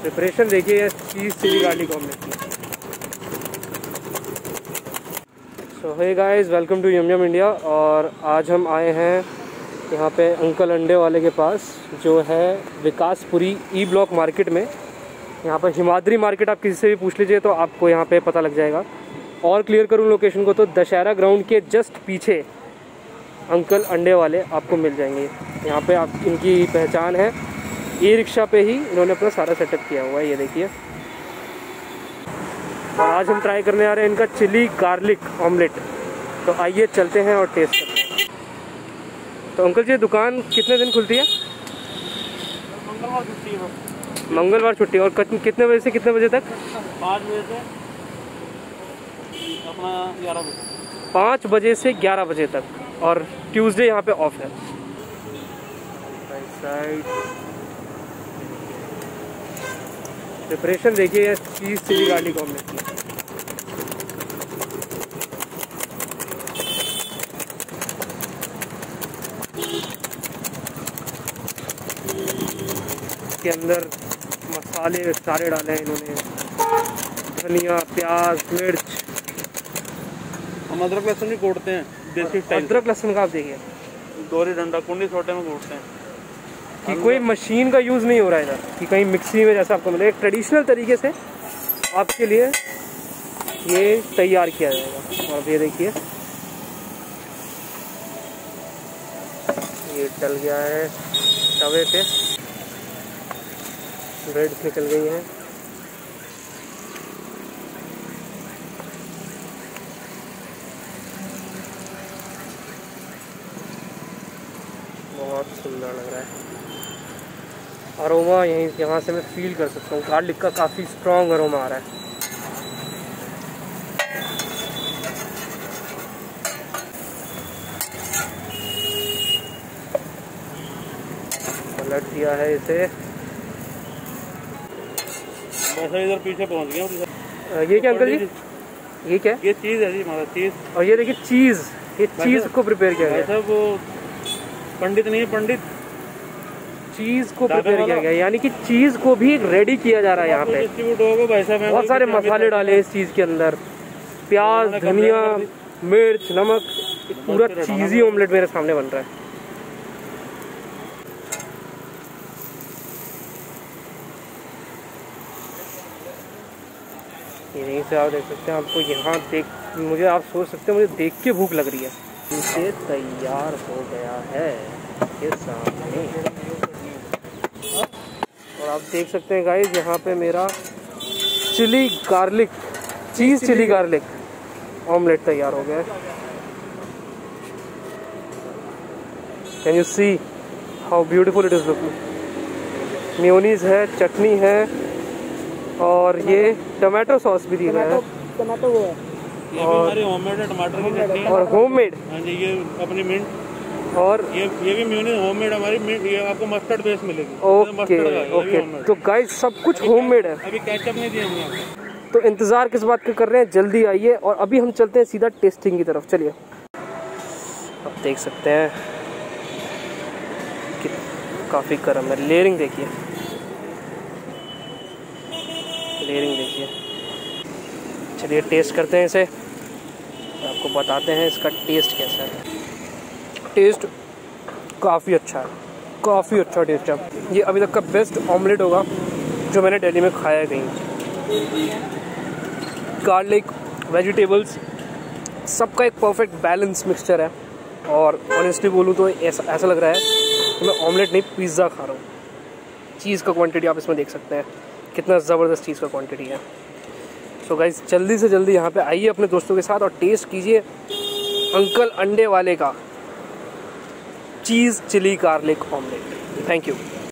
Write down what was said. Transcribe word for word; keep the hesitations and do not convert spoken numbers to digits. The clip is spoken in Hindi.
प्रिपरेशन देखिए चीज़ चिली गार्लिक ऑमलेट की। So hey guys, welcome to yum yum India. और आज हम आए हैं यहाँ पे अंकल अंडे वाले के पास, जो है विकासपुरी ई ब्लॉक मार्केट में। यहाँ पर हिमाद्री मार्केट आप किसी से भी पूछ लीजिए तो आपको यहाँ पे पता लग जाएगा। और क्लियर करूँ लोकेशन को तो दशहरा ग्राउंड के जस्ट पीछे अंकल अंडे वाले आपको मिल जाएंगे। यहाँ पे आप इनकी पहचान है, ई रिक्शा पे ही इन्होंने अपना सारा सेटअप किया हुआ है, ये देखिए। और आज हम ट्राई करने आ रहे हैं इनका चिली गार्लिक ऑमलेट। तो आइए चलते हैं और टेस्ट करते हैं। तो अंकल जी, दुकान कितने दिन खुलती है? मंगलवार छुट्टी है। मंगलवार छुट्टी। और कितने बजे से कितने बजे तक? पाँच बजे से अपना ग्यारह बजे। पाँच बजे से ग्यारह बजे तक। और ट्यूसडे यहाँ पे ऑफ है। साइड प्रिपरेशन देखिए चीज़ चिली गार्लिक ऑमलेट की। के अंदर मसाले सारे डाले हैं इन्होंने, धनिया, प्याज, मिर्च। हम अदरक लहसुन भी कोटते हैं देसी स्टाइल। अदरक लहसुन का आप देखिए, दोरी डंडा कुंडी छोटे में कोटते हैं कि कोई मशीन का यूज़ नहीं हो रहा है इधर, कि कहीं मिक्सी में जैसा आपको मिले। एक ट्रेडिशनल तरीके से आपके लिए ये तैयार किया जाएगा। और ये देखिए, ये डल गया है तवे पे, ब्रेड्स निकल गई हैं। बहुत सुंदर लग रहा है। अरोमा यहीं यहाँ से मैं फील कर सकता हूँ, गार्लिक का काफ़ी स्ट्रॉन्ग अरोमा आ रहा है। पलट दिया है इसे। इधर पीछे पहुंच गया। ये क्या अंकल जी, ये क्या? ये चीज़ है जी हमारा, चीज़। और ये देखिए चीज़, ये चीज़ को प्रिपेयर किया गया है। वो पंडित नहीं है, पंडित चीज़ को प्रिपेयर किया गया, यानी कि चीज़ को भी रेडी किया जा रहा है यहाँ पे। बहुत सारे मसाले डाले इस चीज़ के अंदर, प्याज, धनिया, मिर्च, नमक। पूरा चीज़ी ऑमलेट मेरे सामने बन रहा है। यहीं से आप देख सकते हैं, आपको यहाँ देख मुझे आप सोच सकते हैं मुझे देख के भूख लग रही है। इसे तैयार हो गया है ये सामने। और आप देख सकते हैं गाइस, यहाँ पे मेरा chilli garlic, cheese chilli garlic omelette तैयार हो गया है। Can you see how beautiful it is looking. Mayonnaise है, चटनी है, और ये टमाटो सॉस भी दी गया है। टमाटो वो है, ये भी हमारी होममेड है, टमाटर की चटनी और होममेड। हाँ जी, ये अपनी मिंट। और ये ये भी मेयोनीज होममेड हमारी मिंट। ये आपको मस्टर्ड बेस मिलेगी। ओके ओके, तो गाइस सब कुछ होममेड है। अभी केचप नहीं दिया हमने आपको। तो इंतज़ार किस बात का कर रहे हैं, जल्दी आइए। और अभी हम चलते हैं सीधा टेस्टिंग की तरफ। चलिए, आप देख सकते हैं कि काफ़ी गर्म है। लेयरिंग देखिए, लेयरिंग देखिए। चलिए टेस्ट करते हैं इसे, आपको बताते हैं इसका टेस्ट कैसा है। टेस्ट काफ़ी अच्छा है, काफ़ी अच्छा टेस्ट है। ये अभी तक का बेस्ट ऑमलेट होगा जो मैंने दिल्ली में खाया है कहीं। गार्लिक, वेजिटेबल्स, सबका एक परफेक्ट बैलेंस मिक्सचर है। और ऑनेस्टली बोलूँ तो ऐसा ऐसा लग रहा है कि मैं ऑमलेट नहीं, पिज़्ज़ा खा रहा हूँ। चीज़ का क्वांटिटी आप इसमें देख सकते हैं, कितना ज़बरदस्त चीज़ का क्वांटिटी है। सो गाइस, जल्दी से जल्दी यहाँ पे आइए अपने दोस्तों के साथ और टेस्ट कीजिए अंकल अंडे वाले का cheese chilli garlic omelette. Thank you.